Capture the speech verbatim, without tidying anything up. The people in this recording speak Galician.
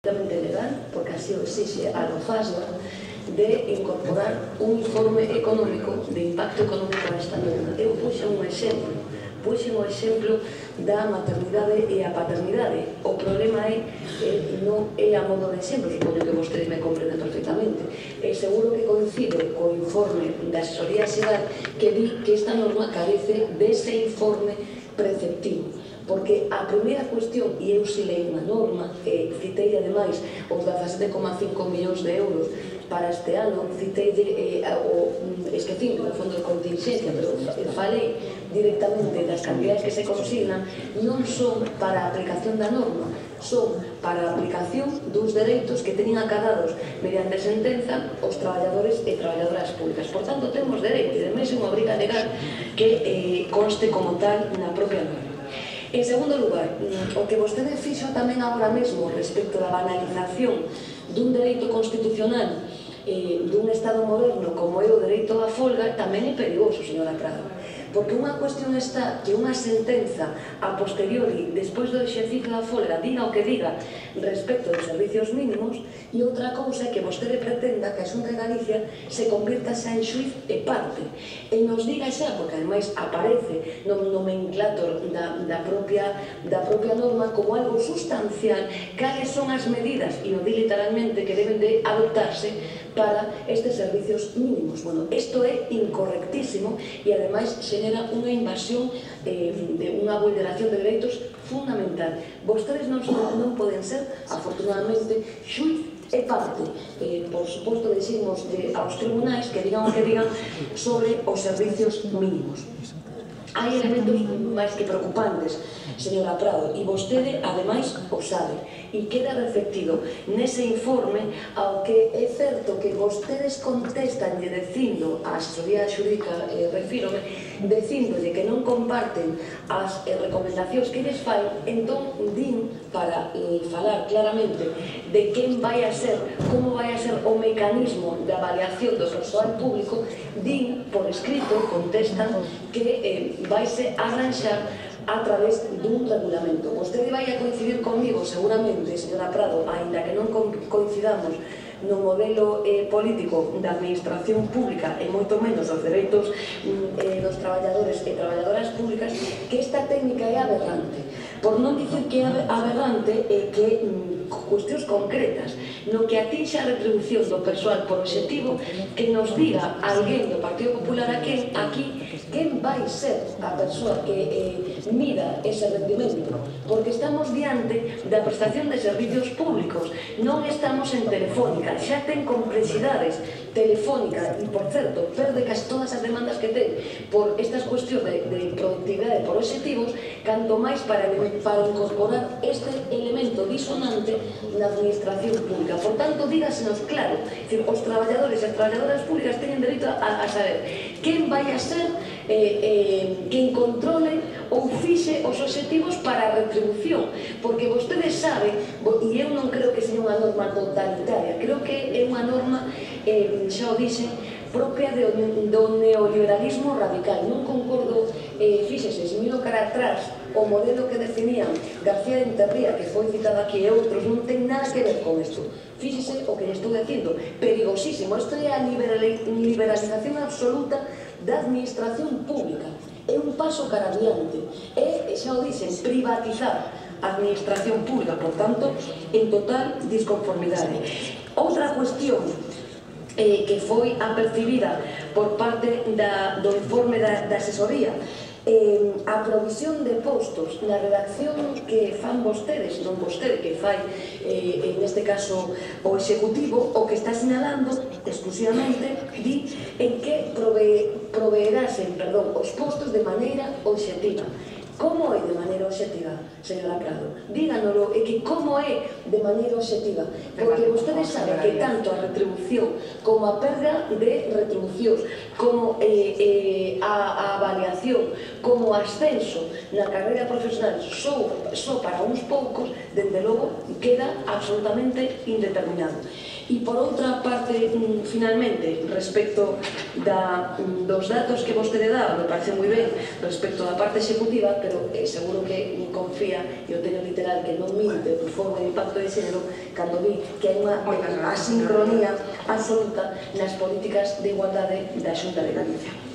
legal, porque así o exixe a Lofasga, de incorporar un informe económico, de impacto económico a esta norma. Eu puxe un exemplo, puxe un exemplo da maternidade e a paternidade. O problema é, eh, non é a modo de exemplo, supoño que vostedes me comprenden perfectamente. E seguro que coincide co informe da asesoría xeral que di que esta norma carece dese informe preceptivo. Porque a primeira cuestión, e eu se leí unha norma, e citei ademais os dezasete coma cinco millóns de euros para este ano, citei, eh, o, esquecín do fondo de contingencia, pero falei directamente das cantidades que se consignan, non son para a aplicación da norma, son para a aplicación dos dereitos que teñen acadados mediante sentenza os traballadores e traballadoras públicas. Por tanto, temos dereito, e ademais é unha obriga legal que eh, conste como tal na propia norma. En segundo lugar, o que vostede fixo tamén agora mesmo respecto da banalización dun dereito constitucional eh, dun Estado moderno como é o dereito á folga tamén é perigoso, señora Prado, porque unha cuestión está que unha sentenza a posteriori, despois do exercicio da folga, diga o que diga respecto dos servicios mínimos, e outra cousa é que vostede pretenda que a Xunta de Galicia se convirta xa en xuiz e parte, e nos diga xa, porque ademais aparece no nomenclator da, da, propia, da propia norma como algo sustancial, cales son as medidas, e o di literalmente, que deben de adoptarse para estes servicios mínimos. Bueno, isto é incorrectísimo e ademais xenera unha invasión eh, de unha vulneración de dereitos fundamental. Vostedes non, non poden ser, afortunadamente, xuiz e parte. Eh, por suposto, decimos de, aos tribunais que digan o que digan sobre os servicios mínimos. Hai elementos máis que preocupantes, señora Prado, e vostede, ademais, o sabe, e queda reflectido nese informe ao que é certo que vostedes contestan e dicindo, a asesoría xurídica, eh, refírome, dicindolle que non comparten as eh, recomendacións que lles fai, entón din, para eh, falar claramente de quen vai a ser, como vai a ser o mecanismo de avaliación do persoal público, din, por escrito, contestan que eh, vaise a arranxar a través dun regulamento. Vostede vai a coincidir comigo, seguramente, señora Prado, aínda que non coincidamos no modelo eh, político da administración pública e moito menos os dereitos eh, dos traballadores e traballadoras públicas, que esta técnica é aberrante. Por non dicir que é aberrante, é que mm, cuestións concretas no que atinxa a retribución do persoal por obxectivo, que nos diga alguén do Partido Popular aquí, aquí quen vai ser a persoa que eh, mida ese rendimento, porque estamos diante da prestación de servicios públicos, non estamos en Telefónica, xa ten complexidades Telefónica, e por certo, perde casi todas as demandas que ten por estas cuestións de, de productividade por obxectivos, canto máis para, para incorporar este elemento disonante na administración pública. Por tanto, dígasenos claro, decir, os traballadores e as traballadoras públicas teñen dereito a, a saber quen vai a ser eh, eh, quen controle ou fixe os obxectivos para a retribución, porque vostedes saben, e eu non creo que seja unha norma totalitaria, creo que é unha norma, eh, xa o dixen, propia de, do neoliberalismo radical. Non concordo, eh, fíxese, se miro cara atrás, o modelo que definían García de Enterría, que foi citado aquí, e outros, non ten nada que ver con isto. Fíxese o que lle estou dicindo, perigosísimo. Isto é a liberalización absoluta da administración pública. É un paso cara adiante. É, xa o dixen, privatizar a administración pública, por tanto, en total disconformidade. Outra cuestión eh, que foi apercibida por parte da, do informe da, da asesoría, eh, a provisión de postos na redacción que fan vostedes, non vostede, que fai eh, en este caso o executivo, o que está sinalando exclusivamente di en que prove, proveerasen, perdón, os postos de maneira obxectiva. Como é de maneira obxectiva, señora Prado? Díganoslo, é que como é de maneira obxectiva? Porque vostedes saben que tanto a retribución como a perda de retribucións, como eh, eh, a, a avaliación, como o ascenso na carreira profesional só, só para uns poucos, dende logo, queda absolutamente indeterminado. E por outra parte, finalmente, respecto da, dos datos que vostede dá, me parece moi ben respecto da parte executiva, pero eh, seguro que confía, e o teño literal, que non minte o informe de impacto de xénero cando vi que hai unha asincronía absoluta nas políticas de igualdade da Xunta de Galicia.